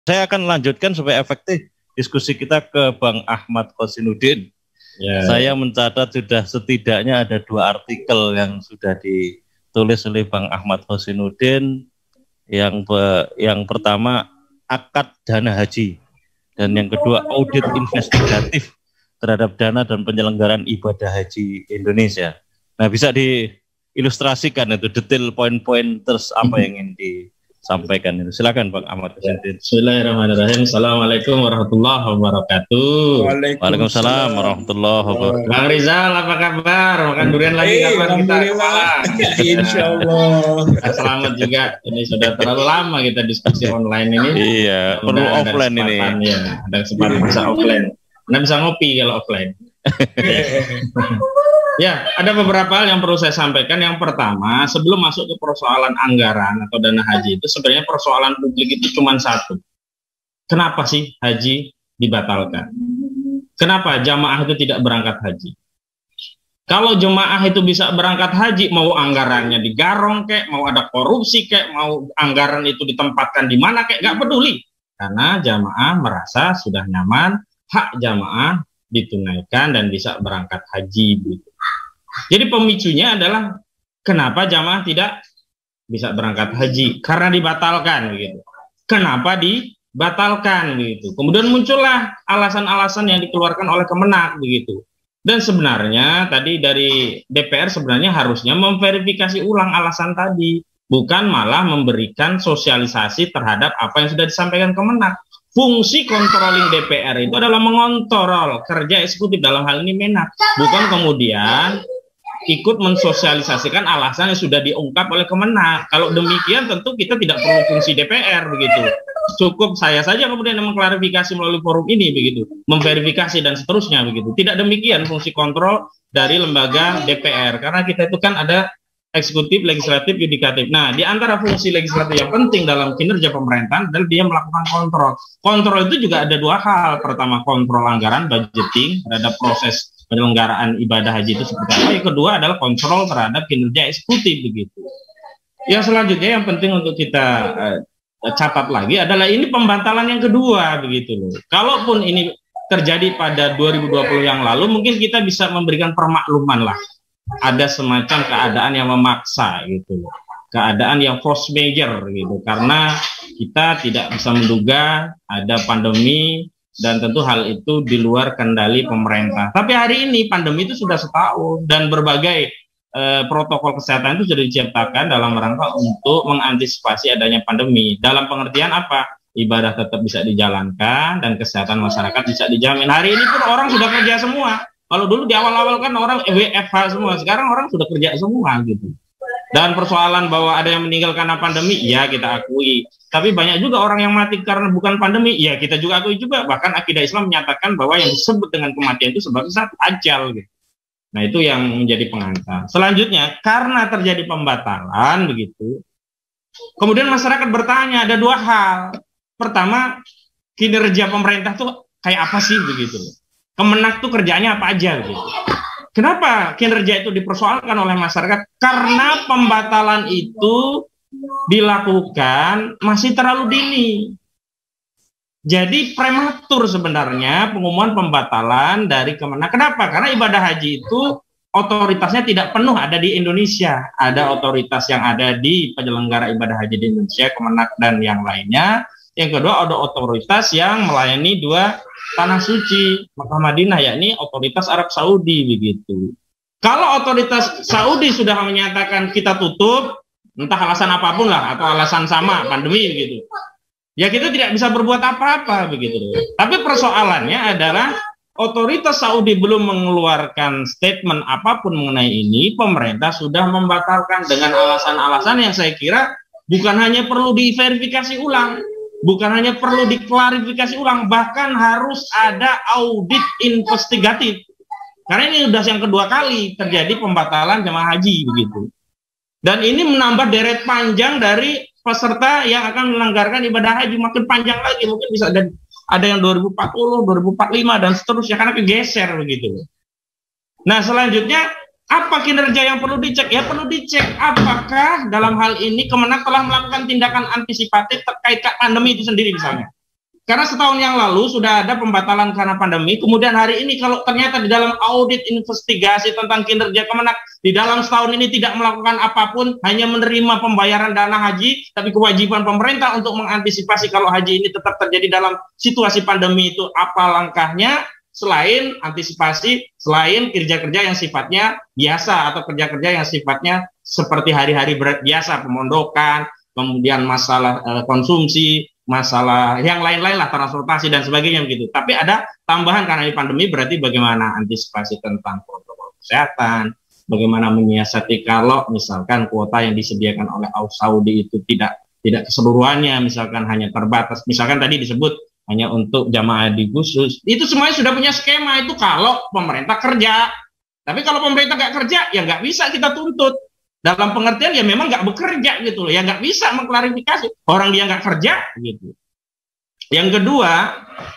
Saya akan lanjutkan supaya efektif diskusi kita ke Bang Ahmad Khosinuddin. Ya. Saya mencatat sudah setidaknya ada 2 artikel yang sudah ditulis oleh Bang Ahmad Khosinuddin. Yang pertama, akad dana haji, dan yang kedua, audit investigatif terhadap dana dan penyelenggaraan ibadah haji Indonesia. Nah, bisa diilustrasikan itu detail poin-poin terus apa yang ingin disampaikan itu. Silakan Bang Ahmad Khosinuddin. Bismillahirrahmanirrahim. Assalamualaikum warahmatullahi wabarakatuh. Waalaikumsalam warahmatullahi wabarakatuh. Bang Rizal, apa kabar? Makan durian lagi kapan kita kepala? Insya Allah. Selamat juga. Ini sudah terlalu lama kita diskusi online ini. Iya, perlu offline ini. Ya, ada kesempatan bisa offline. Anda bisa ngopi kalau offline. Ya, ada beberapa hal yang perlu saya sampaikan. Yang pertama, sebelum masuk ke persoalan anggaran atau dana haji itu, sebenarnya persoalan publik itu cuma satu. Kenapa sih haji dibatalkan? Kenapa jamaah itu tidak berangkat haji? Kalau jemaah itu bisa berangkat haji, mau anggarannya digarong kek, mau ada korupsi kek, mau anggaran itu ditempatkan di mana kek, nggak peduli. Karena jamaah merasa sudah nyaman, hak jamaah ditunaikan dan bisa berangkat haji. Jadi pemicunya adalah kenapa jamaah tidak bisa berangkat haji? Karena dibatalkan gitu. Kenapa dibatalkan gitu? Kemudian muncullah alasan-alasan yang dikeluarkan oleh Kemenak begitu. Dan sebenarnya tadi dari DPR sebenarnya harusnya memverifikasi ulang alasan tadi, bukan malah memberikan sosialisasi terhadap apa yang sudah disampaikan Kemenak. Fungsi controlling DPR itu adalah mengontrol kerja eksekutif, dalam hal ini Menak, bukan kemudian ikut mensosialisasikan alasan yang sudah diungkap oleh Kemenak. Kalau demikian tentu kita tidak perlu fungsi DPR begitu. Cukup saya saja kemudian mengklarifikasi melalui forum ini begitu, memverifikasi dan seterusnya begitu. Tidak demikian fungsi kontrol dari lembaga DPR, karena kita itu kan ada eksekutif, legislatif, yudikatif. Nah, di antara fungsi legislatif yang penting dalam kinerja pemerintahan adalah dia melakukan kontrol. Kontrol itu juga ada 2 hal. Pertama, kontrol anggaran, budgeting terhadap proses penyelenggaraan ibadah haji itu seperti apa. Yang kedua adalah kontrol terhadap kinerja eksekutif begitu. Yang selanjutnya yang penting untuk kita catat lagi adalah ini pembatalan yang kedua begitu loh. Kalaupun ini terjadi pada 2020 yang lalu, mungkin kita bisa memberikan permakluman lah. Ada semacam keadaan yang memaksa gitu, keadaan yang force major gitu, karena kita tidak bisa menduga ada pandemi dan tentu hal itu di luar kendali pemerintah. Tapi hari ini pandemi itu sudah setahun dan berbagai protokol kesehatan itu sudah diciptakan dalam rangka untuk mengantisipasi adanya pandemi. Dalam pengertian apa? Ibadah tetap bisa dijalankan dan kesehatan masyarakat bisa dijamin. Hari ini pun orang sudah kerja semua. Kalau dulu di awal-awal kan orang WFH semua, sekarang orang sudah kerja semua gitu. Dan persoalan bahwa ada yang meninggal karena pandemi, ya kita akui. Tapi banyak juga orang yang mati karena bukan pandemi, ya kita juga akui juga. Bahkan akidah Islam menyatakan bahwa yang disebut dengan kematian itu sebagai satu ajal gitu. Nah, itu yang menjadi pengantar. Selanjutnya, karena terjadi pembatalan begitu, kemudian masyarakat bertanya, ada 2 hal. Pertama, kinerja pemerintah tuh kayak apa sih begitu. Kemenak tuh kerjanya apa aja gitu. Kenapa kinerja itu dipersoalkan oleh masyarakat? Karena pembatalan itu dilakukan masih terlalu dini. Jadi prematur sebenarnya pengumuman pembatalan dari Kemenak. Kenapa? Karena ibadah haji itu otoritasnya tidak penuh ada di Indonesia. Ada otoritas yang ada di penyelenggara ibadah haji di Indonesia, Kemenak dan yang lainnya. Yang kedua ada otoritas yang melayani 2 tanah suci, Makkah Madinah, yakni otoritas Arab Saudi begitu. Kalau otoritas Saudi sudah menyatakan kita tutup, entah alasan apapun lah atau alasan sama pandemi begitu, ya kita tidak bisa berbuat apa-apa begitu. Tapi persoalannya adalah otoritas Saudi belum mengeluarkan statement apapun mengenai ini, pemerintah sudah membatalkan dengan alasan-alasan yang saya kira bukan hanya perlu diverifikasi ulang, bukan hanya perlu diklarifikasi ulang, bahkan harus ada audit investigatif. Karena ini sudah yang kedua kali terjadi pembatalan jemaah haji begitu. Dan ini menambah deret panjang dari peserta yang akan menyelenggarakan ibadah haji, makin panjang lagi, mungkin bisa ada yang 2040, 2045 dan seterusnya karena kegeser begitu. Nah, selanjutnya apa kinerja yang perlu dicek? Ya perlu dicek apakah dalam hal ini Kemenak telah melakukan tindakan antisipatif terkait pandemi itu sendiri misalnya. Karena setahun yang lalu sudah ada pembatalan karena pandemi, kemudian hari ini kalau ternyata di dalam audit investigasi tentang kinerja Kemenak, di dalam setahun ini tidak melakukan apapun, hanya menerima pembayaran dana haji, tapi kewajiban pemerintah untuk mengantisipasi kalau haji ini tetap terjadi dalam situasi pandemi itu apa langkahnya, selain antisipasi, selain kerja-kerja yang sifatnya biasa atau kerja-kerja yang sifatnya seperti hari-hari biasa, pemondokan, kemudian masalah konsumsi, masalah yang lain-lain lah, transportasi dan sebagainya begitu. Tapi ada tambahan karena ini pandemi, berarti bagaimana antisipasi tentang protokol kesehatan, bagaimana menyiasati kalau misalkan kuota yang disediakan oleh Saudi itu tidak keseluruhannya, misalkan hanya terbatas, misalkan tadi disebut hanya untuk jamaah haji khusus, itu semuanya sudah punya skema itu kalau pemerintah kerja. Tapi kalau pemerintah nggak kerja, ya nggak bisa kita tuntut. Dalam pengertian ya memang nggak bekerja gitu loh, ya nggak bisa mengklarifikasi orang dia nggak kerja gitu. Yang kedua,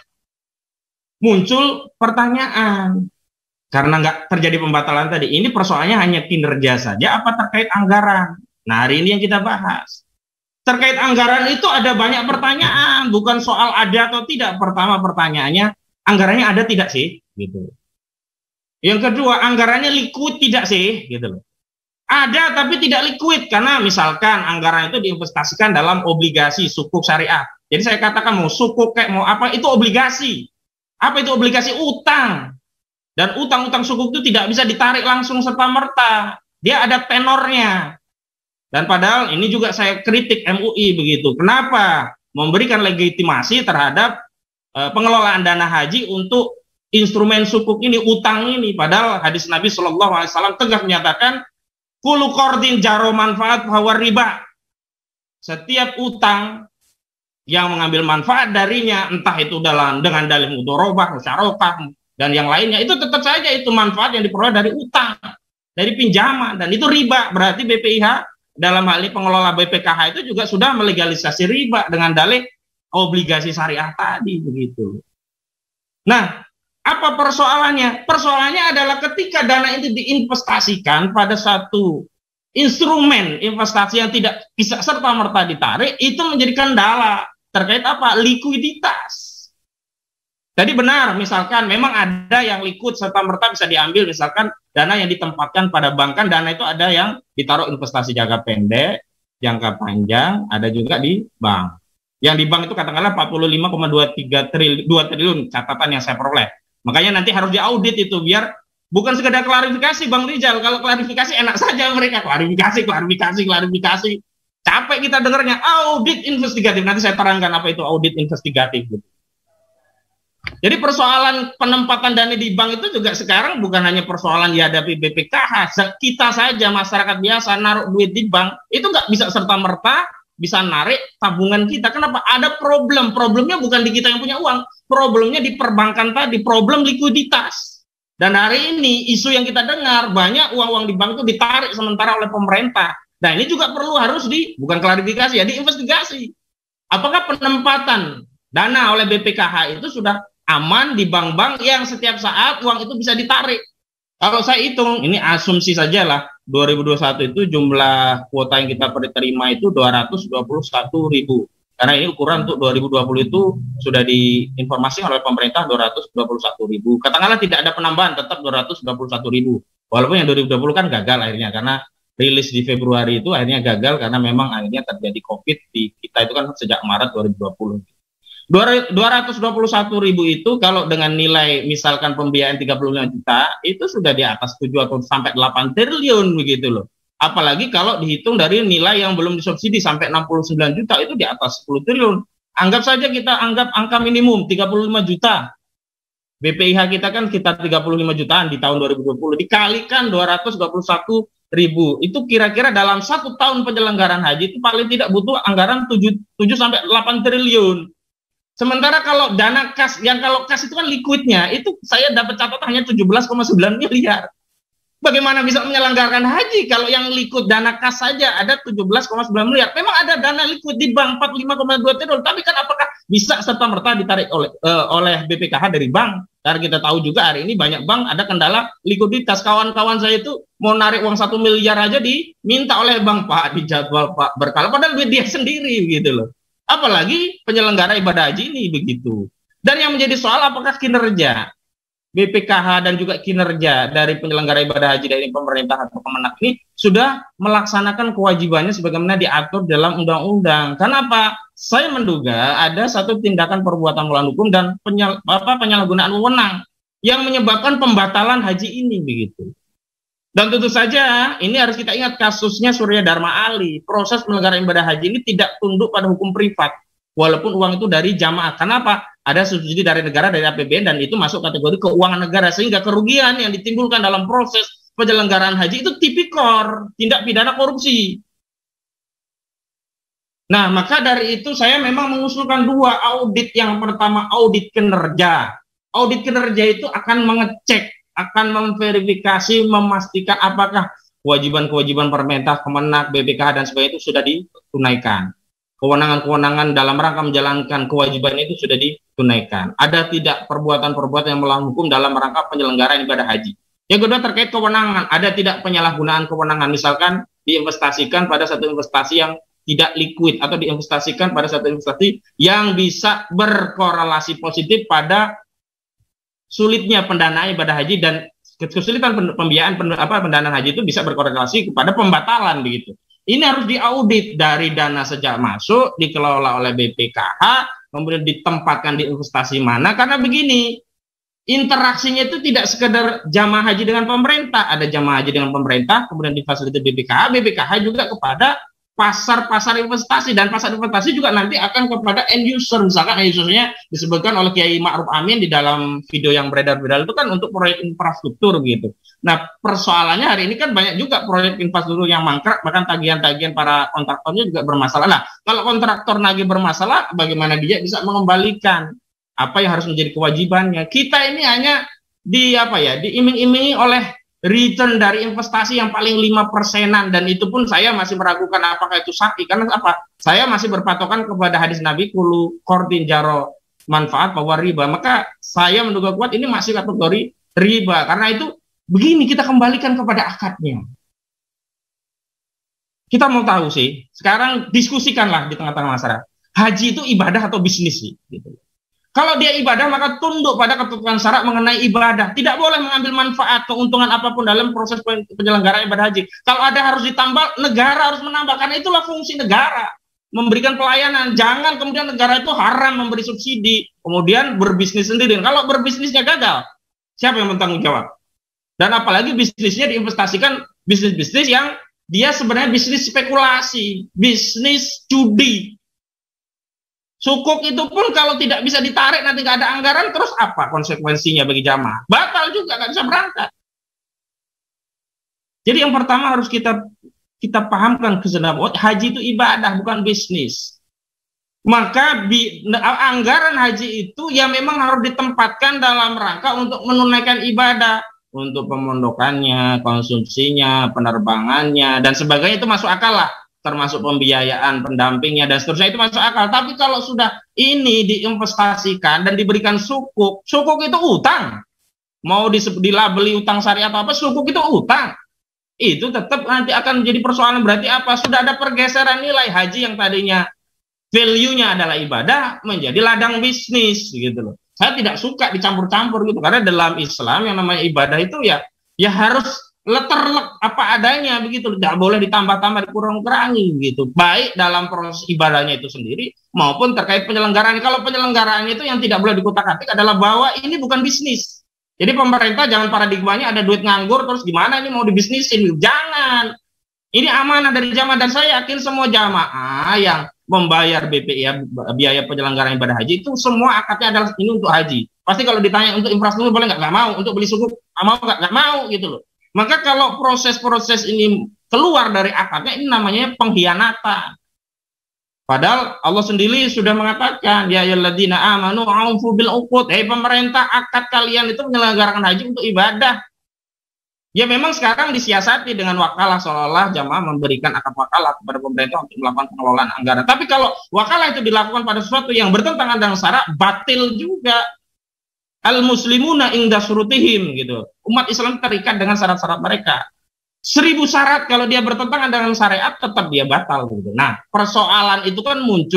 muncul pertanyaan karena nggak terjadi pembatalan tadi, ini persoalannya hanya kinerja saja apa terkait anggaran? Nah, hari ini yang kita bahas terkait anggaran itu ada banyak pertanyaan, bukan soal ada atau tidak. Pertama pertanyaannya, anggarannya ada tidak sih gitu. Yang kedua, anggarannya liquid tidak sih gitu loh. Ada tapi tidak liquid, karena misalkan anggaran itu diinvestasikan dalam obligasi sukuk syariah. Jadi saya katakan mau sukuk kayak mau apa, itu obligasi. Apa itu obligasi? Utang. Dan utang-utang sukuk itu tidak bisa ditarik langsung serta-merta. Dia ada tenornya. Dan padahal ini juga saya kritik MUI begitu. Kenapa? Memberikan legitimasi terhadap pengelolaan dana haji untuk instrumen sukuk ini, utang ini. Padahal hadis Nabi SAW tegas menyatakan kullu qardin jaro manfaat bahwa riba. Setiap utang yang mengambil manfaat darinya, entah itu dengan dalil mudharabah, musyarakah, dan yang lainnya, itu tetap saja itu manfaat yang diperoleh dari utang, dari pinjaman, dan itu riba. Berarti BPIH dalam hal ini pengelola BPKH itu juga sudah melegalisasi riba dengan dalil obligasi syariah tadi begitu. Nah, apa persoalannya? Persoalannya adalah ketika dana itu diinvestasikan pada satu instrumen investasi yang tidak bisa serta-merta ditarik, itu menjadi kendala terkait apa? Likuiditas. Jadi benar, misalkan memang ada yang liquid serta-merta bisa diambil, misalkan dana yang ditempatkan pada bank, kan dana itu ada yang ditaruh investasi jangka pendek, jangka panjang, ada juga di bank. Yang di bank itu katakanlah 45,23 triliun catatan yang saya peroleh. Makanya nanti harus diaudit itu biar bukan sekedar klarifikasi Bang Rijal. Kalau klarifikasi enak saja mereka klarifikasi. Capek kita dengarnya audit investigatif. Nanti saya terangkan apa itu audit investigatif. Jadi persoalan penempatan dana di bank itu juga sekarang bukan hanya persoalan dihadapi BPKH. Kita saja masyarakat biasa naruh duit di bank itu nggak bisa serta-merta bisa narik tabungan kita. Kenapa? Ada problem. Problemnya bukan di kita yang punya uang. Problemnya di perbankan tadi, problem likuiditas. Dan hari ini isu yang kita dengar, banyak uang-uang di bank itu ditarik sementara oleh pemerintah. Nah, ini juga perlu harus bukan klarifikasi ya, diinvestigasi. Apakah penempatan dana oleh BPKH itu sudah aman di bank-bank yang setiap saat uang itu bisa ditarik? Kalau saya hitung, ini asumsi saja lah, 2021 itu jumlah kuota yang kita terima itu 221.000. Karena ini ukuran untuk 2020 itu sudah diinformasikan oleh pemerintah 221.000. Katakanlah tidak ada penambahan, tetap 221.000. Walaupun yang 2020 kan gagal akhirnya, karena rilis di Februari itu akhirnya gagal karena memang akhirnya terjadi COVID di kita itu kan sejak Maret 2020. 221.000 itu kalau dengan nilai misalkan pembiayaan 35 juta itu sudah di atas 7 atau sampai 8 triliun begitu loh. Apalagi kalau dihitung dari nilai yang belum disubsidi sampai 69 juta itu di atas 10 triliun. Anggap saja kita anggap angka minimum 35 juta. BPIH kita kan sekitar 35 jutaan di tahun 2020 dikalikan 221.000 itu kira-kira dalam 1 tahun penyelenggaraan haji itu paling tidak butuh anggaran 7 sampai 8 triliun. Sementara kalau dana kas, yang kalau kas itu kan liquidnya, itu saya dapat catatan hanya 17,9 miliar. Bagaimana bisa menyelenggarakan haji kalau yang liquid dana kas saja ada 17,9 miliar. Memang ada dana liquid di bank 45,2 triliun, tapi kan apakah bisa serta-merta ditarik oleh BPKH dari bank? Karena kita tahu juga hari ini banyak bank ada kendala likuiditas. Kawan-kawan saya itu mau narik uang 1 miliar aja diminta oleh bank, Pak, dijadwal Pak berkala, padahal duit dia sendiri gitu loh. Apalagi penyelenggara ibadah haji ini begitu. Dan yang menjadi soal apakah kinerja BPKH dan juga kinerja dari penyelenggara ibadah haji dari pemerintah atau Kemenak ini sudah melaksanakan kewajibannya sebagaimana diatur dalam undang-undang. Kenapa? Saya menduga ada satu tindakan perbuatan melawan hukum dan penyalahgunaan wewenang yang menyebabkan pembatalan haji ini begitu. Dan tentu saja ini harus kita ingat kasusnya Surya Dharma Ali. Proses penyelenggaraan ibadah haji ini tidak tunduk pada hukum privat. Walaupun uang itu dari jamaah. Kenapa? Ada subsidi dari negara, dari APBN, dan itu masuk kategori keuangan negara. Sehingga kerugian yang ditimbulkan dalam proses penyelenggaraan haji itu tipikor, tindak pidana korupsi. Nah, maka dari itu saya memang mengusulkan dua audit. Yang pertama, audit kinerja. Audit kinerja itu akan mengecek, akan memverifikasi, memastikan apakah kewajiban-kewajiban pemerintah, Kemenak, BPKH, dan sebagainya itu sudah ditunaikan. Kewenangan-kewenangan dalam rangka menjalankan kewajiban itu sudah ditunaikan. Ada tidak perbuatan-perbuatan yang melawan hukum dalam rangka penyelenggaraan ibadah haji. Yang kedua terkait kewenangan, ada tidak penyalahgunaan kewenangan, misalkan diinvestasikan pada satu investasi yang tidak liquid atau diinvestasikan pada satu investasi yang bisa berkorelasi positif pada sulitnya pendanaan ibadah haji, dan kesulitan pembiayaan pendanaan haji itu bisa berkorelasi kepada pembatalan begitu. Ini harus diaudit dari dana sejak masuk, dikelola oleh BPKH, kemudian ditempatkan di investasi mana. Karena begini, interaksinya itu tidak sekedar jamaah haji dengan pemerintah, ada jamaah haji dengan pemerintah, kemudian difasilitasi BPKH, BPKH juga kepada pasar-pasar investasi, dan pasar investasi juga nanti akan kepada end user. Misalkan end usernya disebutkan oleh Kiai Ma'ruf Amin di dalam video yang beredar-beredar itu kan untuk proyek infrastruktur gitu. Nah, persoalannya hari ini kan banyak juga proyek infrastruktur yang mangkrak, bahkan tagihan-tagihan para kontraktornya juga bermasalah. Nah, kalau kontraktor nagih bermasalah, bagaimana dia bisa mengembalikan apa yang harus menjadi kewajibannya? Kita ini hanya diiming-imingi oleh return dari investasi yang paling 5%-an, dan itu pun saya masih meragukan apakah itu syar'i. Karena apa? Saya masih berpatokan kepada hadis Nabi, kulu qardin jaro manfaat bahwa riba. Maka saya menduga kuat ini masih kategori riba. Karena itu begini, kita kembalikan kepada akadnya. Kita mau tahu sih, sekarang diskusikanlah di tengah-tengah masyarakat. Haji itu ibadah atau bisnis sih? Gitu. Kalau dia ibadah, maka tunduk pada ketentuan syarat mengenai ibadah. Tidak boleh mengambil manfaat, keuntungan apapun dalam proses penyelenggaraan ibadah haji. Kalau ada harus ditambah, negara harus menambah. Karena itulah fungsi negara, memberikan pelayanan. Jangan kemudian negara itu haram memberi subsidi, kemudian berbisnis sendiri. Kalau berbisnisnya gagal, siapa yang bertanggung jawab? Dan apalagi bisnisnya diinvestasikan, bisnis-bisnis yang dia sebenarnya bisnis spekulasi, bisnis judi. Sukuk itu pun kalau tidak bisa ditarik, nanti nggak ada anggaran, terus apa konsekuensinya bagi jamaah? Batal juga, nggak bisa berangkat. Jadi yang pertama harus kita pahamkan kesedaran, haji itu ibadah, bukan bisnis. Maka anggaran haji itu ya memang harus ditempatkan dalam rangka untuk menunaikan ibadah, untuk pemondokannya, konsumsinya, penerbangannya, dan sebagainya, itu masuk akal lah. Termasuk pembiayaan, pendampingnya, dan seterusnya, itu masuk akal. Tapi kalau sudah ini diinvestasikan dan diberikan sukuk itu utang. Mau dilabeli utang syariah atau apa, sukuk itu utang. Itu tetap nanti akan menjadi persoalan. Berarti apa? Sudah ada pergeseran nilai haji yang tadinya value-nya adalah ibadah menjadi ladang bisnis gitu loh. Saya tidak suka dicampur-campur gitu, karena dalam Islam yang namanya ibadah itu ya harus leterlek apa adanya begitu, tidak boleh ditambah-tambah, dikurang-kurangi gitu, baik dalam proses ibadahnya itu sendiri maupun terkait penyelenggaraan. Kalau penyelenggaraannya itu yang tidak boleh dikutak-atik adalah bahwa ini bukan bisnis. Jadi pemerintah jangan paradigmanya ada duit nganggur terus gimana ini mau dibisnisin, jangan. Ini amanah dari jamaah, dan saya yakin semua jamaah yang membayar BPI biaya penyelenggaraan ibadah haji itu semua akadnya adalah ini untuk haji. Pasti kalau ditanya untuk infrastruktur boleh nggak mau, untuk beli sukuk mau nggak mau gitu loh. Maka kalau proses-proses ini keluar dari akadnya, ini namanya pengkhianatan. Padahal Allah sendiri sudah mengatakan, ya ayyuhalladzina amanu aufu bil uqud. Hei pemerintah, akad kalian itu menyelenggarakan haji untuk ibadah. Ya memang sekarang disiasati dengan wakalah, seolah-olah jamaah memberikan akad wakalah kepada pemerintah untuk melakukan pengelolaan anggaran. Tapi kalau wakalah itu dilakukan pada sesuatu yang bertentangan dengan syarat, batil juga. Al-muslimuna inda surutihim gitu. Umat Islam terikat dengan syarat-syarat mereka. 1000 syarat kalau dia bertentangan dengan syariat tetap dia batal gitu. Nah, persoalan itu kan muncul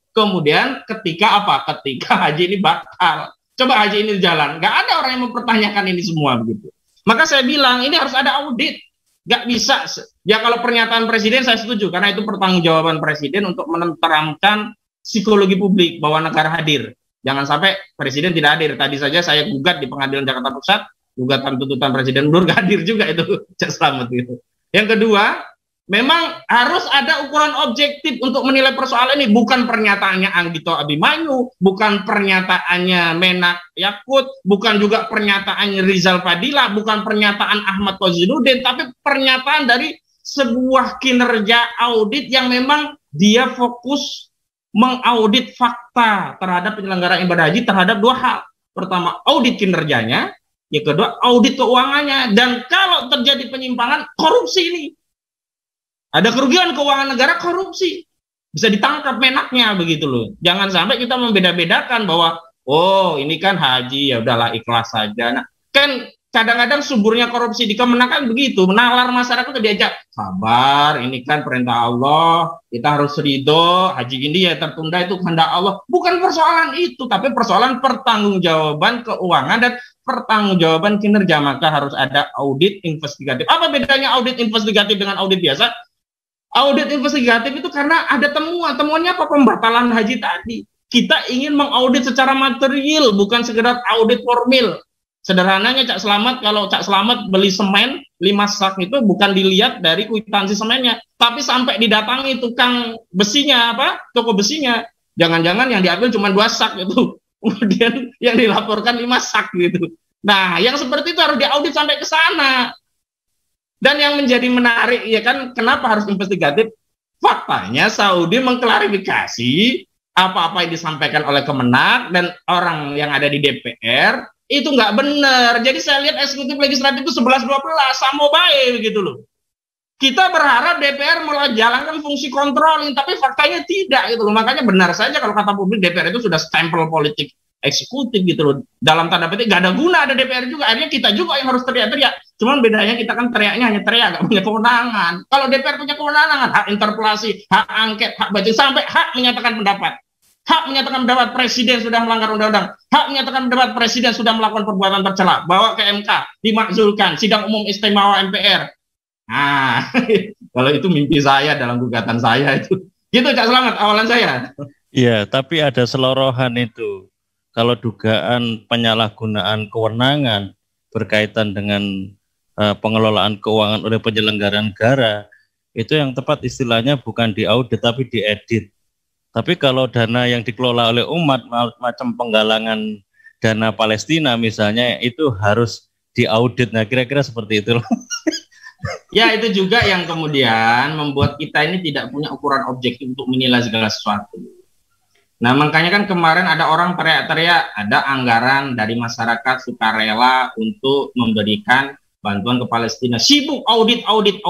Kemudian ketika apa? Ketika haji ini batal. Coba haji ini jalan. Nggak ada orang yang mempertanyakan ini semua begitu. Maka saya bilang ini harus ada audit. Nggak bisa. Ya kalau pernyataan presiden saya setuju. Karena itu pertanggungjawaban presiden untuk menerangkan psikologi publik bahwa negara hadir. Jangan sampai presiden tidak hadir. Tadi saja saya gugat di pengadilan Jakarta Pusat. Gugatan tuntutan presiden belum hadir juga itu. Cak Slamet gitu. Yang kedua, memang harus ada ukuran objektif untuk menilai persoalan ini. Bukan pernyataannya Anggito Abimanyu, bukan pernyataannya Menak Yakut, bukan juga pernyataannya Rizal Fadila, bukan pernyataan Ahmad Kozinudin, tapi pernyataan dari sebuah kinerja audit yang memang dia fokus mengaudit fakta terhadap penyelenggaraan ibadah haji terhadap dua hal. Pertama, audit kinerjanya, yang kedua, audit keuangannya. Dan kalau terjadi penyimpangan, korupsi ini. Ada kerugian keuangan negara, korupsi. Bisa ditangkap menaknya begitu loh. Jangan sampai kita membeda-bedakan bahwa, oh ini kan haji, ya udahlah ikhlas saja. Nah, kan kadang-kadang suburnya korupsi di Kemenak kan begitu. Menalar masyarakat itu diajak, sabar, ini kan perintah Allah, kita harus ridho, haji ini ya tertunda itu kehendak Allah. Bukan persoalan itu, tapi persoalan pertanggungjawaban keuangan dan pertanggungjawaban kinerja. Maka harus ada audit investigatif. Apa bedanya audit investigatif dengan audit biasa? Audit investigatif itu karena ada temuan. Temuannya apa? Pembatalan haji tadi. Kita ingin mengaudit secara material, bukan sekedar audit formil. Sederhananya Cak Slamet, kalau Cak Slamet beli semen 5 sak itu bukan dilihat dari kwitansi semennya, tapi sampai didatangi tukang besinya, toko besinya. Jangan-jangan yang diambil cuma 2 sak itu. Kemudian yang dilaporkan 5 sak gitu. Nah, yang seperti itu harus diaudit sampai ke sana. Dan yang menjadi menarik ya kan, kenapa harus investigatif? Faktanya Saudi mengklarifikasi apa-apa yang disampaikan oleh Kemenak dan orang yang ada di DPR itu nggak benar. Jadi saya lihat eksekutif legislatif itu 11-12 sama baik begitu loh. Kita berharap DPR menjalankan fungsi controlling, tapi faktanya tidak gitu loh. Makanya benar saja kalau kata publik DPR itu sudah stempel politik eksekutif gitu loh. Dalam tanda petik nggak ada guna ada DPR juga. Akhirnya kita juga yang harus teriak-teriak. Cuman bedanya kita kan teriaknya hanya teriak, nggak punya kewenangan. Kalau DPR punya kewenangan, hak interpelasi, hak angket, hak baca, sampai hak menyatakan pendapat. Hak menyatakan pendapat presiden sudah melanggar undang-undang. Hak menyatakan pendapat presiden sudah melakukan perbuatan tercela. Bawa ke MK, dimakzulkan, sidang umum istimewa MPR. Nah, kalau itu mimpi saya dalam gugatan saya itu. Gitu Cak Slamet, awalan saya. Iya, tapi ada selorohan itu. Kalau dugaan penyalahgunaan kewenangan berkaitan dengan pengelolaan keuangan oleh penyelenggara negara, itu yang tepat istilahnya bukan diaudit tapi diedit. Tapi kalau dana yang dikelola oleh umat macam penggalangan dana Palestina misalnya itu harus diaudit. Nah kira-kira seperti itu. Ya itu juga yang kemudian membuat kita ini tidak punya ukuran objektif untuk menilai segala sesuatu. Nah makanya kan kemarin ada orang teriak-teriak ada anggaran dari masyarakat sukarela untuk memberikan bantuan ke Palestina. Sibuk audit.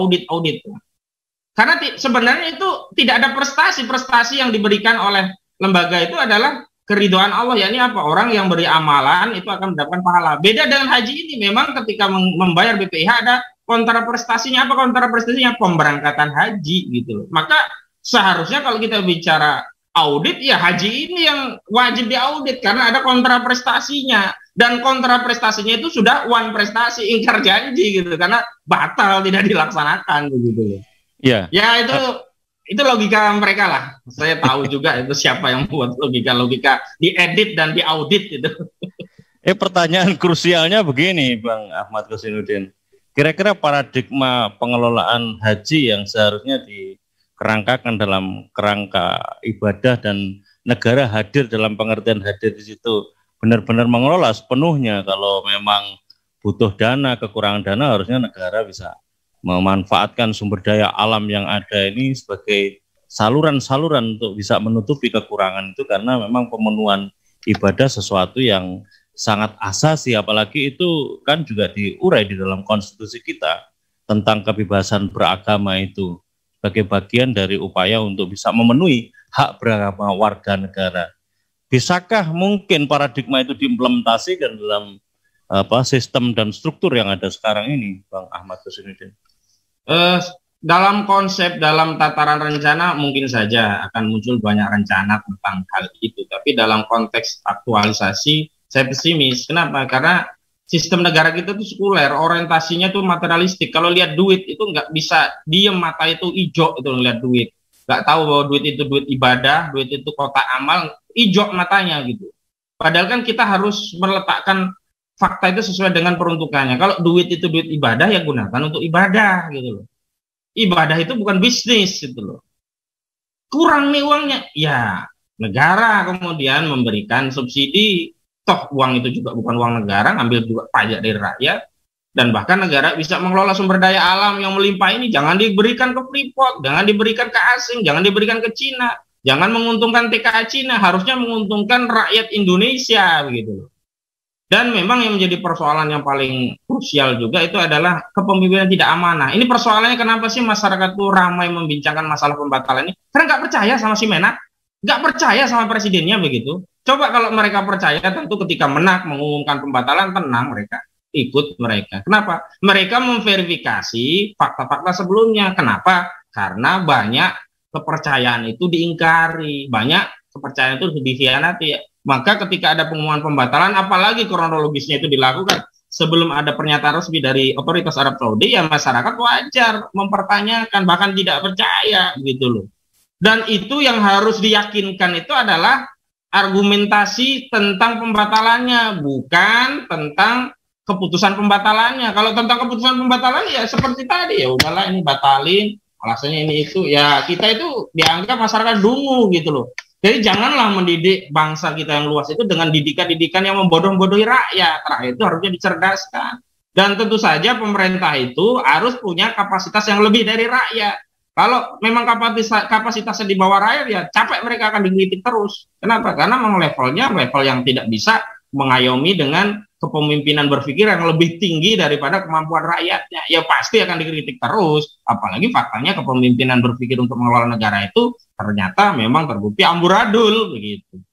Karena sebenarnya itu tidak ada prestasi yang diberikan oleh lembaga itu adalah keridhaan Allah. Ya ini apa? Orang yang beri amalan itu akan mendapatkan pahala. Beda dengan haji ini, memang ketika membayar BPIH ada kontra prestasinya. Apa kontra prestasinya? Pemberangkatan haji gitu loh. Maka seharusnya kalau kita bicara audit, ya haji ini yang wajib diaudit karena ada kontra prestasinya. Dan kontra prestasinya itu sudah one prestasi, ingkar janji gitu, karena batal tidak dilaksanakan begitu. Ya itu logika mereka lah. Saya tahu juga itu siapa yang buat logika diedit dan diaudit itu. Pertanyaan krusialnya begini, Bang Ahmad Kozinudin. Kira-kira paradigma pengelolaan haji yang seharusnya dikerangkakan dalam kerangka ibadah dan negara hadir dalam pengertian hadir di situ benar-benar mengelola sepenuhnya. Kalau memang butuh dana, kekurangan dana, harusnya negara bisa memanfaatkan sumber daya alam yang ada ini sebagai saluran-saluran untuk bisa menutupi kekurangan itu, karena memang pemenuhan ibadah sesuatu yang sangat asasi, apalagi itu kan juga diurai di dalam konstitusi kita tentang kebebasan beragama itu sebagai bagian dari upaya untuk bisa memenuhi hak beragama warga negara. Bisakah mungkin paradigma itu diimplementasikan dalam sistem dan struktur yang ada sekarang ini, Bang Ahmad Kozinudin? dalam konsep, dalam tataran rencana mungkin saja akan muncul banyak rencana tentang hal itu. Tapi dalam konteks aktualisasi, saya pesimis. Kenapa? Karena sistem negara kita tuh sekuler, orientasinya tuh materialistik. Kalau lihat duit itu nggak bisa diem, mata itu hijau itu lihat duit. Nggak tahu bahwa duit itu duit ibadah, duit itu kotak amal, hijau matanya gitu. Padahal kan kita harus meletakkan fakta itu sesuai dengan peruntukannya. Kalau duit itu duit ibadah, ya gunakan untuk ibadah gitu loh. Ibadah itu bukan bisnis gitu loh. Kurang nih uangnya, ya negara kemudian memberikan subsidi. Toh uang itu juga bukan uang negara, ngambil juga pajak dari rakyat. Dan bahkan negara bisa mengelola sumber daya alam yang melimpah ini. Jangan diberikan ke Freeport, jangan diberikan ke asing, jangan diberikan ke Cina, jangan menguntungkan TKA Cina, harusnya menguntungkan rakyat Indonesia begitu loh. Dan memang yang menjadi persoalan yang paling krusial juga itu adalah kepemimpinan tidak amanah. Ini persoalannya kenapa sih masyarakat tuh ramai membincangkan masalah pembatalan ini? Karena nggak percaya sama si Menak, nggak percaya sama presidennya begitu. Coba kalau mereka percaya, tentu ketika Menak mengumumkan pembatalan, tenang mereka, ikut mereka. Kenapa? Mereka memverifikasi fakta-fakta sebelumnya. Kenapa? Karena banyak kepercayaan itu diingkari, banyak kepercayaan itu dikhianati. Maka ketika ada pengumuman pembatalan, apalagi kronologisnya itu dilakukan sebelum ada pernyataan resmi dari otoritas Arab Saudi, ya masyarakat wajar mempertanyakan, bahkan tidak percaya gitu loh. Dan itu yang harus diyakinkan itu adalah argumentasi tentang pembatalannya, bukan tentang keputusan pembatalannya. Kalau tentang keputusan pembatalan ya seperti tadi, ya udahlah ini batalin, alasannya ini itu, ya kita itu dianggap masyarakat dungu gitu loh. Jadi janganlah mendidik bangsa kita yang luas itu dengan didikan-didikan yang membodoh-bodohi rakyat. Rakyat itu harusnya dicerdaskan. Dan tentu saja pemerintah itu harus punya kapasitas yang lebih dari rakyat. Kalau memang kapasitasnya di bawah rakyat, ya capek mereka akan dikritik terus. Kenapa? Karena memang levelnya level yang tidak bisa mengayomi dengan kepemimpinan berpikir yang lebih tinggi daripada kemampuan rakyatnya. Ya pasti akan dikritik terus. Apalagi faktanya kepemimpinan berpikir untuk mengelola negara itu ternyata memang terbukti amburadul begitu.